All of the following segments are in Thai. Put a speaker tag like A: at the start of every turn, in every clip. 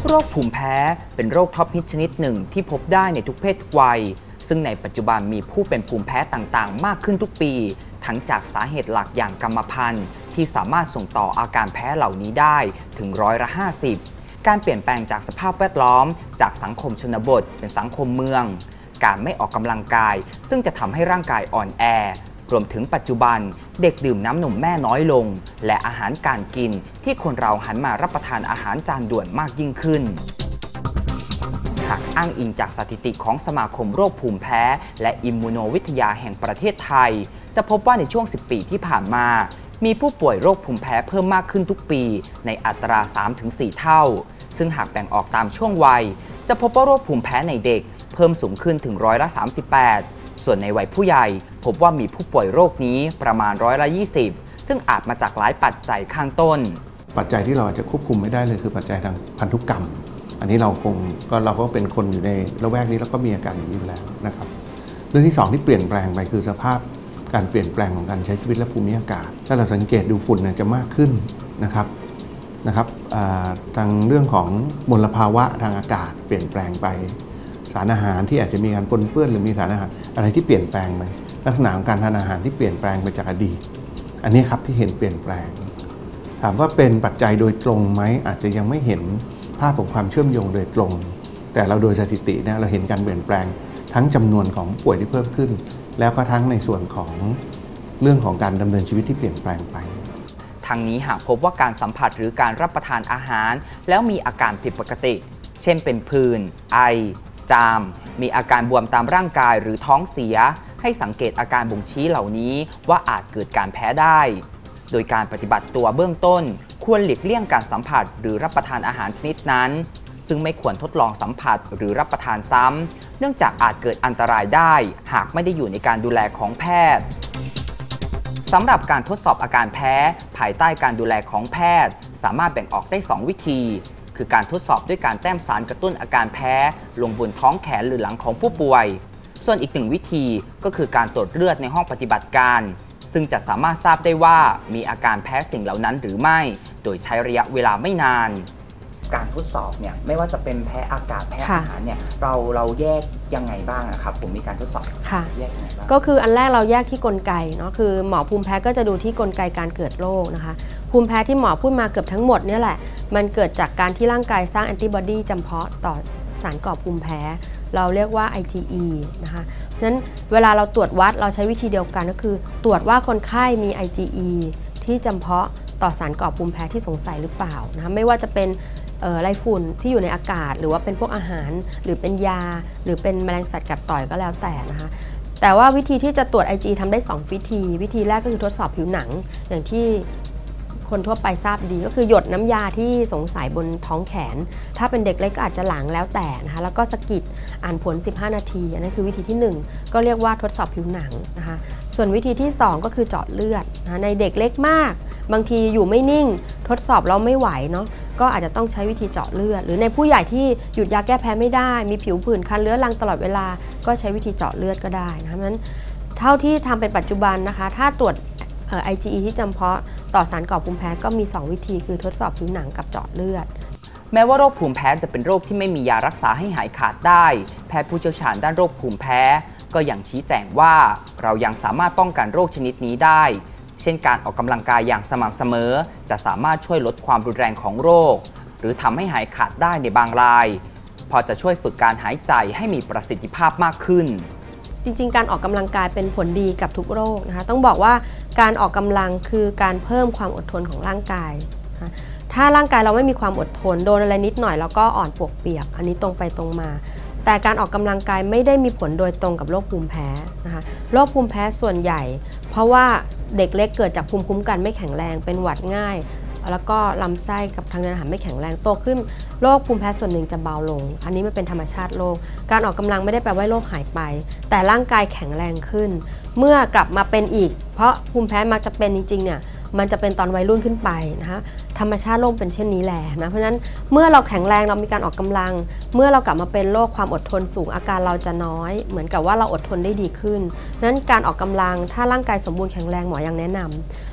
A: โรคภูมิแพ้เป็นโรคท็อปฮิตชนิดหนึ่งที่พบได้ในทุกเพศทุกวัยซึ่งในปัจจุบันมีผู้เป็นภูมิแพ้ต่างๆมากขึ้นทุกปีทั้งจากสาเหตุหลักอย่างกรรมพันธุ์ที่สามารถส่งต่ออาการแพ้เหล่านี้ได้ถึง50%การเปลี่ยนแปลงจากสภาพแวดล้อมจากสังคมชนบทเป็นสังคมเมืองการไม่ออกกำลังกายซึ่งจะทำให้ร่างกายอ่อนแอรวมถึงปัจจุบันเด็กดื่มน้ำนมแม่น้อยลงและอาหารการกินที่คนเราหันมารับประทานอาหารจานด่วนมากยิ่งขึ้นหากอ้างอิงจากสถิติของสมาคมโรคภูมิแพ้และอิมมูโนวิทยาแห่งประเทศไทยจะพบว่าในช่วง10 ปีที่ผ่านมามีผู้ป่วยโรคภูมิแพ้เพิ่มมากขึ้นทุกปีในอัตรา 3-4 เท่าซึ่งหากแบ่งออกตามช่วงวัยจะพบว่าโรคภูมิแพ้ในเด็กเพิ่มสูงขึ้นถึง38%ส่วนในวัยผู้ใหญ่พบว่ามีผู้ป่วยโรคนี้ประมาณ20%ซึ่งอาจมาจากหลายปัจจัยข้างต้น
B: ปัจจัยที่เราจะควบคุมไม่ได้เลยคือปัจจัยทางพันธุกรรมอันนี้เราก็เป็นคนอยู่ในละแวกนี้แล้วก็มีอาการอย่างนี้แล้วนะครับเรื่องที่2ที่เปลี่ยนแปลงไปคือสภาพการเปลี่ยนแปลงของการใช้ชีวิตและภูมิอากาศถ้าเราสังเกตดูฝุ่นจะมากขึ้นนะครับทางเรื่องของมลภาวะทางอากาศเปลี่ยนแปลงไปสารอาหารที่อาจจะมีการปนเปื้อนหรือมีสารอาหารอะไรที่เปลี่ยนแปลงไปลักษณะของการทานอาหารที่เปลี่ยนแปลงไปจากอดีตอันนี้ครับที่เห็นเปลี่ยนแปลงถามว่าเป็นปัจจัยโดยตรงไหมอาจจะยังไม่เห็นภาพของความเชื่อมโยงโดยตรงแต่เราโดยสถิติเนี่ยเราเห็นการเปลี่ยนแปลงทั้งจำนวนของผู้ป่วยที่เพิ่มขึ้นแล้วก็ทั้งในส่วนของเรื่องของการดำเนินชีวิตที่เปลี่ยนแปลงไป
A: ทางนี้หากพบว่าการสัมผัสหรือการรับประทานอาหารแล้วมีอาการผิดปกติเช่นเป็นผื่นไอจามมีอาการบวมตามร่างกายหรือท้องเสียให้สังเกตอาการบ่งชี้เหล่านี้ว่าอาจเกิดการแพ้ได้โดยการปฏิบัติตัวเบื้องต้นควรหลีกเลี่ยงการสัมผัสหรือรับประทานอาหารชนิดนั้นซึ่งไม่ควรทดลองสัมผัสหรือรับประทานซ้ำเนื่องจากอาจเกิดอันตรายได้หากไม่ได้อยู่ในการดูแลของแพทย์สำหรับการทดสอบอาการแพ้ภายใต้การดูแลของแพทย์สามารถแบ่งออกได้2 วิธีคือการทดสอบด้วยการแต้มสารกระตุ้นอาการแพ้ลงบนท้องแขนหรือหลังของผู้ป่วยส่วนอีก1 วิธีก็คือการตรวจเลือดในห้องปฏิบัติการซึ่งจะสามารถทราบได้ว่ามีอาการแพ้สิ่งเหล่านั้นหรือไม่โดยใช้ระยะเวลาไม่นานการทดสอบเนี่ยไม่ว่าจะเป็นแพ้อากาศแพ้อาหารเนี่ยเราแยกยังไงบ้างครับผมมีการทดสอบแยกยังไงบ้าง
C: ก็คืออันแรกเราแยกที่กลไกเนาะคือหมอภูมิแพ้ก็จะดูที่กลไกการเกิดโรคนะคะภูมิแพ้ที่หมอพูดมาเกือบทั้งหมดเนี่ยแหละมันเกิดจากการที่ร่างกายสร้างแอนติบอดีจำเพาะต่อสารก่อภูมิแพ้เราเรียกว่า IgE นะคะเพราะฉะนั้นเวลาเราตรวจวัดเราใช้วิธีเดียวกันก็คือตรวจว่าคนไข้มี IgE ที่จำเพาะต่อสารก่อภูมิแพ้ที่สงสัยหรือเปล่านะคะไม่ว่าจะเป็นไรฝุ่นที่อยู่ในอากาศหรือว่าเป็นพวกอาหารหรือเป็นยาหรือเป็นแมลงสัตว์กัดต่อยก็แล้วแต่นะคะแต่ว่าวิธีที่จะตรวจ IgE ทำได้2 วิธีแรกก็คือทดสอบผิวหนังอย่างที่คนทั่วไปทราบดีก็คือหยดน้ำยาที่สงสัยบนท้องแขนถ้าเป็นเด็กเล็กก็อาจจะหลังแล้วแต่นะคะแล้วก็สะกิดอ่านผล15 นาทีอันนั้นคือวิธีที่1ก็เรียกว่าทดสอบผิวหนังนะคะส่วนวิธีที่2ก็คือเจาะเลือดนะในเด็กเล็กมากบางทีอยู่ไม่นิ่งทดสอบเราไม่ไหวเนาะก็อาจจะต้องใช้วิธีเจาะเลือดหรือในผู้ใหญ่ที่หยุดยาแก้แพ้ไม่ได้มีผิวผื่นคันเรื้อรังตลอดเวลาก็ใช้วิธีเจาะเลือดก็ได้นะเพราะฉะนั้นเท่าที่ทำเป็นปัจจุบันนะคะถ้าตรวจIgE ที่จำเพาะต่อสารก่อภูมิแพ้ก็มี2 วิธีคือทดสอบผิวหนังกับเจาะเลือด
A: แม้ว่าโรคภูมิแพ้จะเป็นโรคที่ไม่มียารักษาให้หายขาดได้แพทย์ผู้เชี่ยวชาญด้านโรคภูมิแพ้ก็ยังชี้แจงว่าเรายังสามารถป้องกันโรคชนิดนี้ได้เช่นการออกกำลังกายอย่างสม่ำเสมอจะสามารถช่วยลดความรุนแรงของโรคหรือทำให้หายขาดได้ในบางรายพอจะช่วยฝึกการหายใจให้มีประสิทธิภาพมากขึ้น
C: จริงๆการออกกำลังกายเป็นผลดีกับทุกโรคนะคะต้องบอกว่าการออกกำลังคือการเพิ่มความอดทนของร่างกายนะถ้าร่างกายเราไม่มีความอดทนโดนอะไรนิดหน่อยแล้วก็อ่อนปวกเปียกอันนี้ตรงไปตรงมาแต่การออกกำลังกายไม่ได้มีผลโดยตรงกับโรคภูมิแพ้นะคะโรคภูมิแพ้ส่วนใหญ่เพราะว่าเด็กเล็กเกิดจากภูมิคุ้มกันไม่แข็งแรงเป็นหวัดง่ายแล้วก็ลำไส้กับทางเดินอาหารไม่แข็งแรงโตขึ้นโรคภูมิแพ้ส่วนหนึ่งจะเบาลงอันนี้มันเป็นธรรมชาติโรคการออกกำลังไม่ได้แปลว่าโรคหายไปแต่ร่างกายแข็งแรงขึ้นเมื่อกลับมาเป็นอีกเพราะภูมิแพ้มักจะเป็นจริงๆเนี่ยมันจะเป็นตอนวัยรุ่นขึ้นไปนะคะธรรมชาติโรคเป็นเช่นนี้แหละนะเพราะฉะนั้นเมื่อเราแข็งแรงเรามีการออกกำลังเมื่อเรากลับมาเป็นโรคความอดทนสูงอาการเราจะน้อยเหมือนกับว่าเราอดทนได้ดีขึ้นนั้นการออกกำลังถ้าร่างกายสมบูรณ์แข็งแรงหมอยังแนะนำ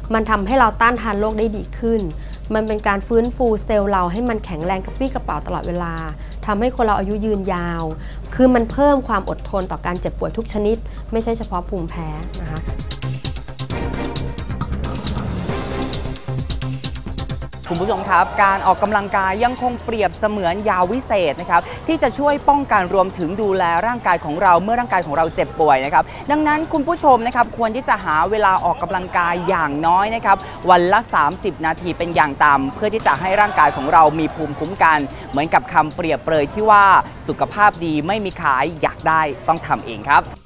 C: มันทำให้เราต้านทานโรคได้ดีขึ้นมันเป็นการฟื้นฟูเซลล์เราให้มันแข็งแรงกระปรี้กระเป๋าตลอดเวลาทำให้คนเราอายุยืนยาวคือมันเพิ่มความอดทนต่อการเจ็บป่วยทุกชนิดไม่ใช่เฉพาะภูมิแพ้นะคะ
A: คุณผู้ชมครับการออกกำลังกายยังคงเปรียบเสมือนยาวิเศษนะครับที่จะช่วยป้องกันรวมถึงดูแลร่างกายของเราเมื่อร่างกายของเราเจ็บป่วยนะครับดังนั้นคุณผู้ชมนะครับควรที่จะหาเวลาออกกำลังกายอย่างน้อยนะครับวันละ30 นาทีเป็นอย่างต่ำเพื่อที่จะให้ร่างกายของเรามีภูมิคุ้มกันเหมือนกับคำเปรียบเปรยที่ว่าสุขภาพดีไม่มีขายอยากได้ต้องทำเองครับ